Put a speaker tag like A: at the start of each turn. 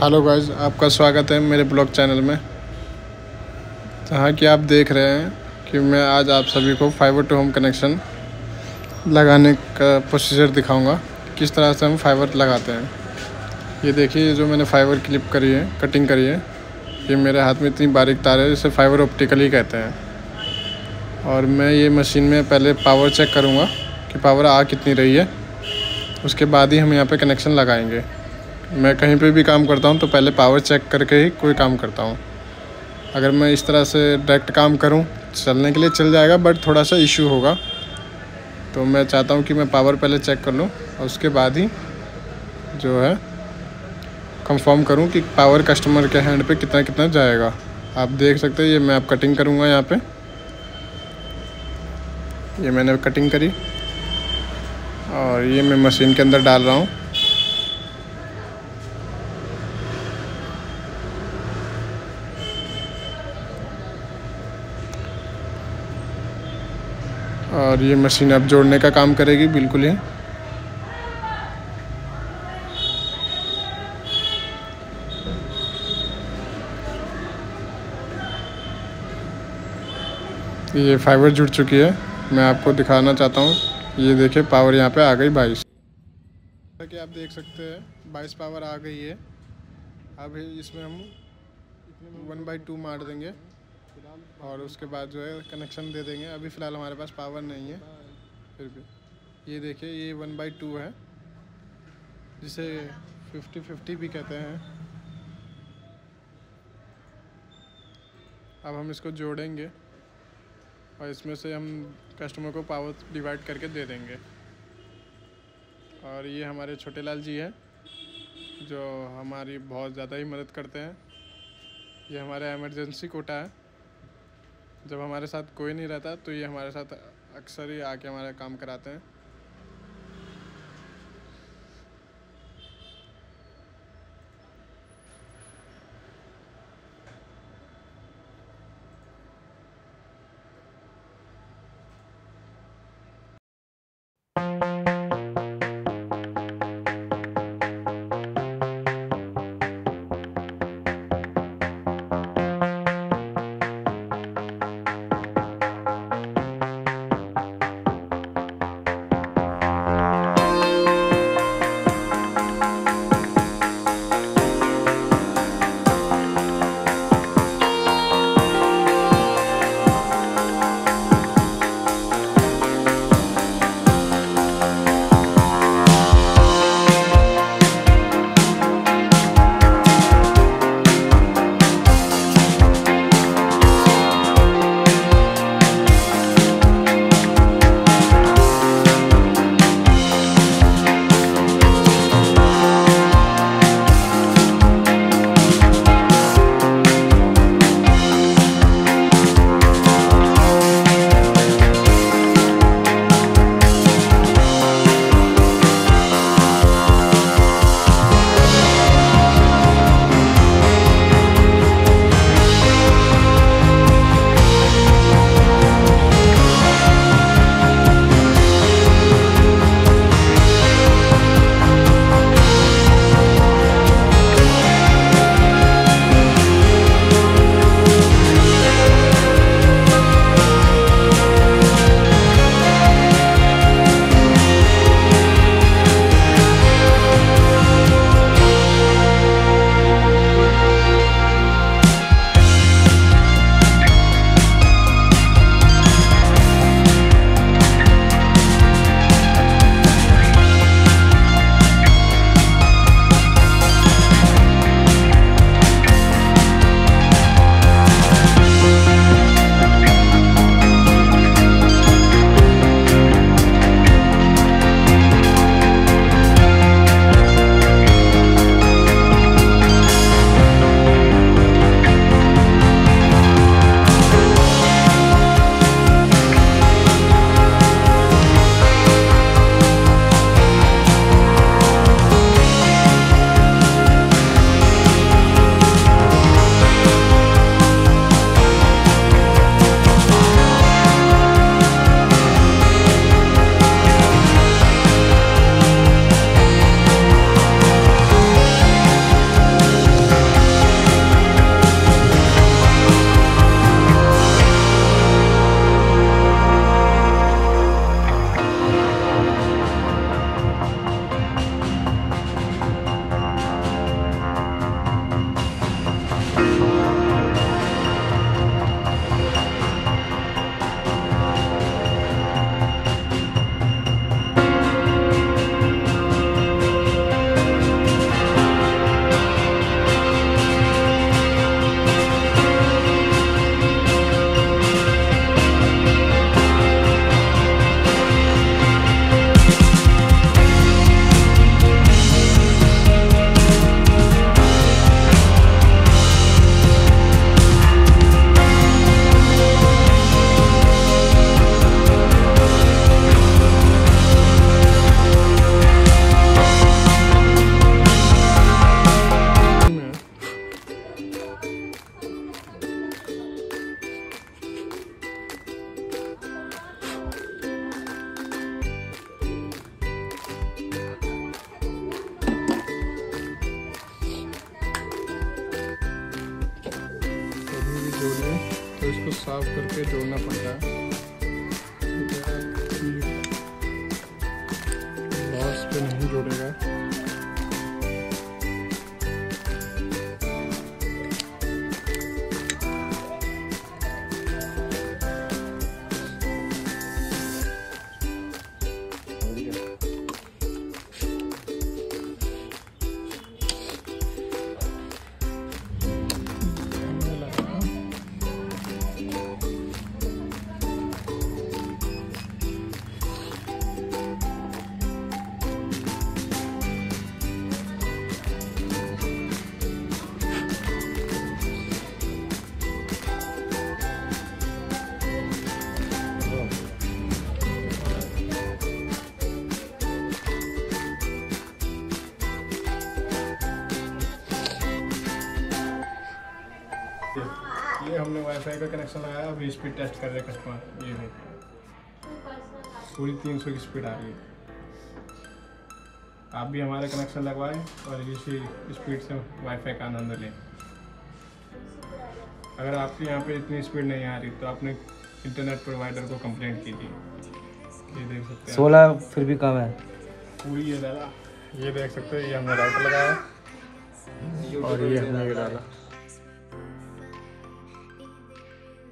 A: Hello guys, आपका स्वागत है मेरे ब्लॉग चैनल में। जहाँ कि आप देख रहे हैं कि मैं आज आप सभी को फाइबर टू होम कनेक्शन लगाने का प्रोसीजर दिखाऊंगा, किस तरह से हम फाइबर लगाते हैं। ये देखिए, जो मैंने फाइबर क्लिप करी है, कटिंग करी है, ये मेरे हाथ में इतनी बारीक तार है, इसे फाइबर ऑप्टिकली कहते हैं। और मैं ये मशीन में पहले पावर चेक करूँगा कि पावर आ कितनी रही है, उसके बाद ही हम यहाँ पर कनेक्शन लगाएँगे। मैं कहीं पे भी काम करता हूँ तो पहले पावर चेक करके ही कोई काम करता हूँ। अगर मैं इस तरह से डायरेक्ट काम करूँ, चलने के लिए चल जाएगा, बट थोड़ा सा इशू होगा। तो मैं चाहता हूँ कि मैं पावर पहले चेक कर लूँ और उसके बाद ही जो है कंफर्म करूँ कि पावर कस्टमर के हैंड पे कितना कितना जाएगा। आप देख सकते हैं, ये मैं अब कटिंग करूँगा। यहाँ पे ये मैंने कटिंग करी और ये मैं मशीन के अंदर डाल रहा हूँ। और ये मशीन अब जोड़ने का काम करेगी बिल्कुल ही। ये फाइबर जुड़ चुकी है, मैं आपको दिखाना चाहता हूँ। ये देखिए, पावर यहाँ पे आ गई 22। जैसा कि आप देख सकते हैं 22 पावर आ गई है। अब इसमें हम 1/2 मार देंगे और उसके बाद जो है कनेक्शन दे देंगे। अभी फ़िलहाल हमारे पास पावर नहीं है, फिर भी ये देखिए, ये 1/2 है, जिसे 50-50 भी कहते हैं। अब हम इसको जोड़ेंगे और इसमें से हम कस्टमर को पावर डिवाइड करके दे देंगे। और ये हमारे छोटे लाल जी हैं, जो हमारी बहुत ज़्यादा ही मदद करते हैं। ये हमारा इमरजेंसी कोटा है। जब हमारे साथ कोई नहीं रहता तो ये हमारे साथ अक्सर ही आके हमारा काम कराते हैं। जोड़िए तो इसको साफ करके जोड़ना पड़ता है। लॉस पे नहीं जोड़ेगा। ये हमने वाईफाई का कनेक्शन लगाया, अभी स्पीड टेस्ट कर रहे हैं कस्टमर। ये देखिए पूरी 300 की स्पीड आ रही है। आप भी हमारा कनेक्शन लगवाएं और इसी स्पीड से वाईफाई का आनंद लें। अगर आपके यहाँ पे इतनी स्पीड नहीं आ रही तो आपने इंटरनेट प्रोवाइडर को कंप्लेंट कीजिए। ये देख सकते हैं
B: 16 फिर भी कम है
A: पूरी। ये डाला, ये देख सकते हैं, ये हमने राउटर लगाया और ये हमने ये डाला।